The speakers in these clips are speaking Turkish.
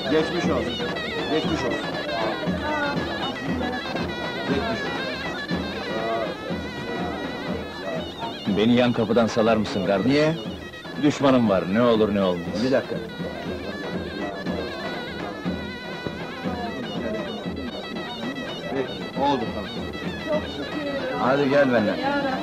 Geçmiş olsun. Geçmiş olsun. Geçmiş olsun. Beni yan kapıdan salar mısın kardeş? Niye? Düşmanım var, ne olur ne olmaz. Bir dakika. Peki, oldu tamam. Hadi gel benimle.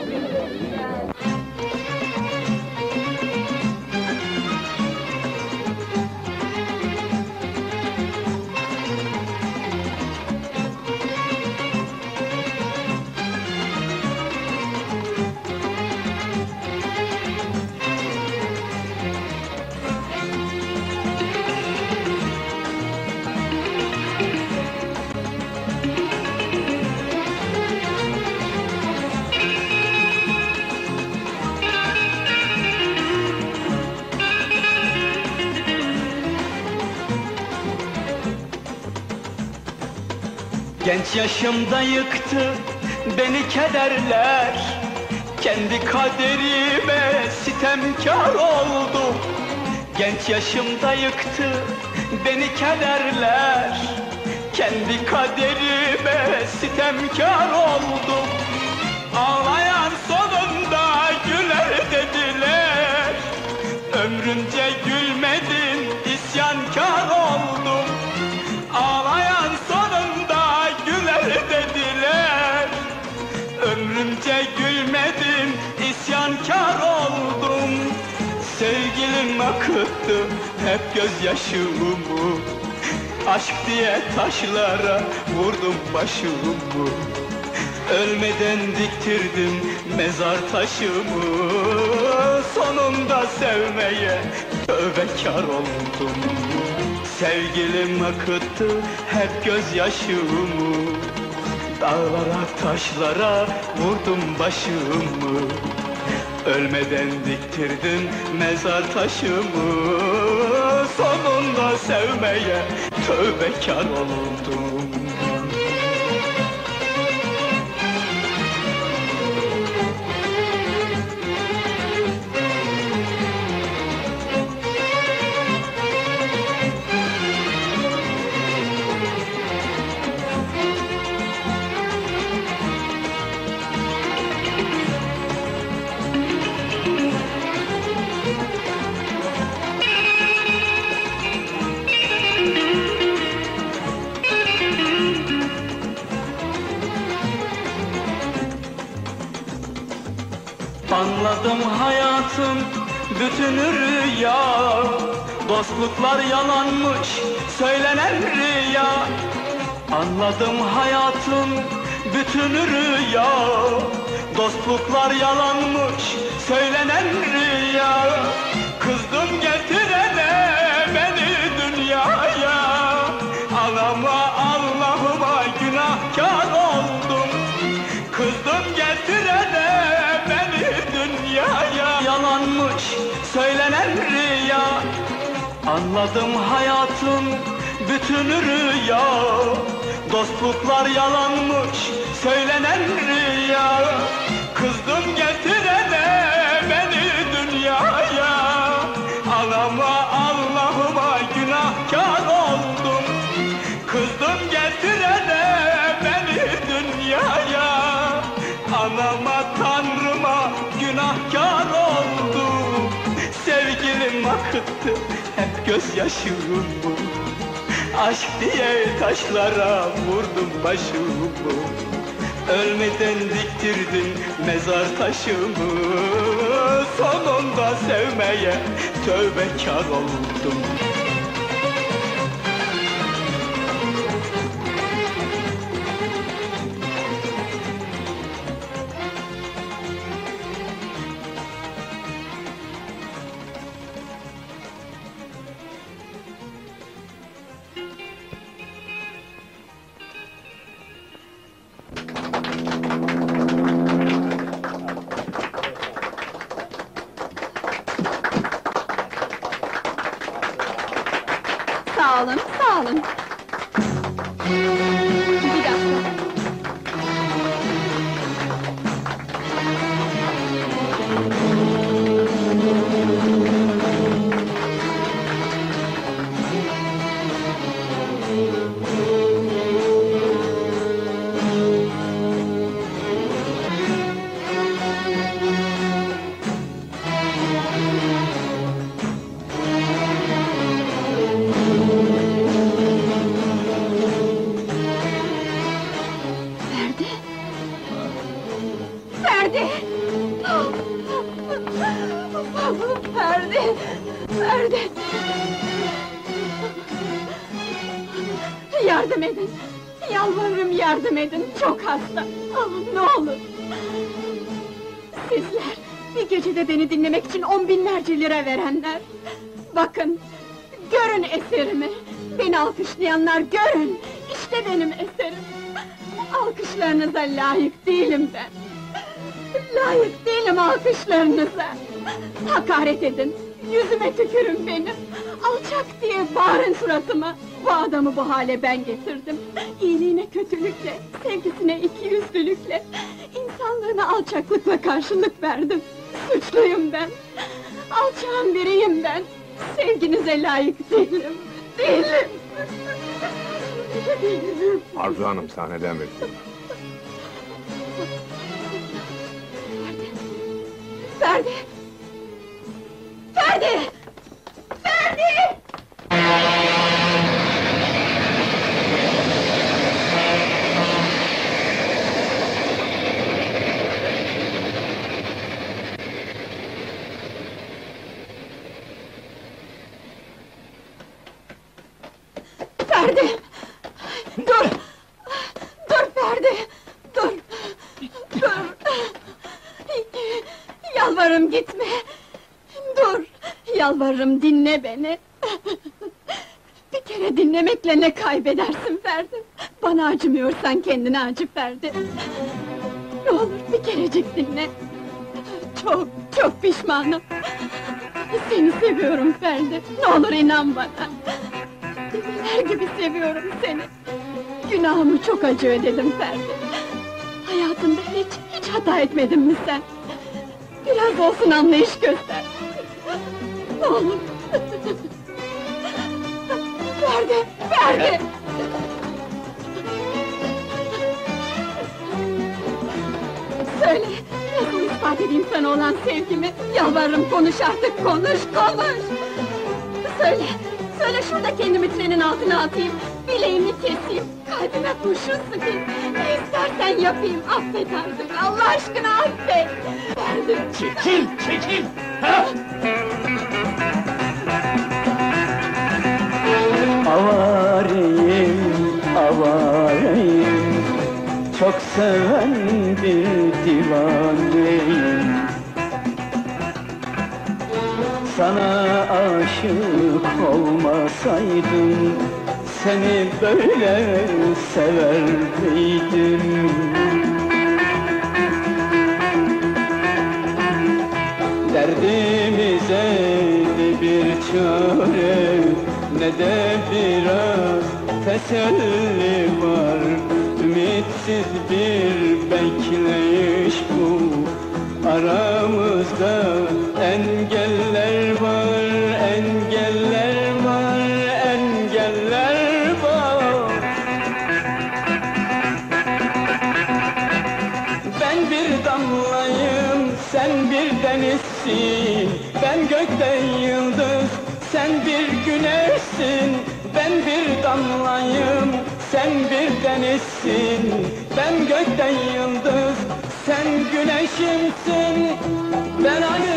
Genç yaşımda yıktı beni kederler, kendi kaderime sitemkar oldum. Genç yaşımda yıktı beni kederler, kendi kaderime sitemkar oldum. Ağlayan sonunda güler dediler, ömrümce gülmedin isyankar oldum. Ağlayan sonunda güler dediler, ömrümce gülmedim isyankar oldum. Sevgilim akıttı hep gözyaşımı, aşk diye taşlara vurdum başımı. Ölmeden diktirdim mezar taşımı, sonunda sevmeye tövbekar oldum. Sevgilim akıttı hep gözyaşımı, dağlara taşlara vurdum başımı. Ölmeden diktirdim mezar taşımı, sonunda sevmeye tövbekar oldum. Anladım hayatım bütünü rüya, dostluklar yalanmış söylenen rüya. Anladım hayatım bütünü rüya, dostluklar yalanmış söylenen rüya. Kızdım getirene beni dünyaya, anama Allah'ıma günahkar oldum. Kızdım getirene dünyaya, yalanmış söylenen rüya. Anladım hayatım bütünü rüya, dostluklar yalanmış söylenen rüya. Kızdım getirene beni dünyaya, anama Allah'ıma günahkar oldum. Kızdım getirene beni dünyaya, anama Tanrıma günahkar oldum. Sevgilim akıttı hep gözyaşımı, aşk diye taşlara vurdum başımı. Ölmeden diktirdim mezar taşımı, sonunda sevmeye tövbekar oldum. Sağ olun, sağ olun. Bir dakika. yardım edin! Yalvarırım yardım edin, çok hasta! Ne olur! Sizler, bir gecede beni dinlemek için 10 binlerce lira verenler! Bakın, görün eserimi! Beni alkışlayanlar görün! İşte benim eserim! Alkışlarınıza layık değilim ben! Layık değilim alkışlarınıza! Hakaret edin, yüzüme tükürün benim! Alçak diye bağırın suratıma! Bu adamı bu hale ben getirdim! İyiliğine kötülükle, sevgisine ikiyüzlülükle, insanlığına alçaklıkla karşılık verdim! Suçluyum ben! Alçağın biriyim ben! Sevginize layık değilim! Değilim! Değilim! Arzu Hanım sahneden bekliyorum. Ferdi! Ferdi! Ferdi! Ferdi! Dur! Dur Ferdi! Dur! Dur! Yalvarırım gitme! Dur! Yalvarırım dinle beni! Bir kere dinlemekle ne kaybedersin Ferdi? Bana acımıyorsan kendine acı Ferdi! Ne olur bir kerecik dinle! Çok, çok pişmanım! Seni seviyorum Ferdi! Ne olur inan bana! Develer gibi seviyorum seni! Günahımı çok acı ödedim Ferdi! Hayatında hiç hata etmedin mi sen? Biraz olsun anlayış göster! Ne olur! Ferdi! Ferdi! Söyle! Nasıl ispat edeyim sana olan sevgimi? Yalvarırım konuş artık, konuş! Söyle! Söyle şurada kendimi trenin altına atayım! Bileğimi keseyim, kalbime kurşun sıkayım! Ne istersen yapayım, affet artık! Allah aşkına affet! Ferdi! Çekil! Ha? Avareyim, çok seven bir divaneyim. Sana aşık olmasaydım, seni böyle sever miydim? Derdimize de bir çare, ne de biraz teselli var. Ümitsiz bir bekleyiş bu, aramızda engeller var, engeller var, engeller var. Ben bir damlayım, sen bir denizsin. Ben gökten yıldız, sen bir güneşsin. Ben bir damlayım, sen bir denizsin. Ben gökten yıldız, sen güneşimsin. Ben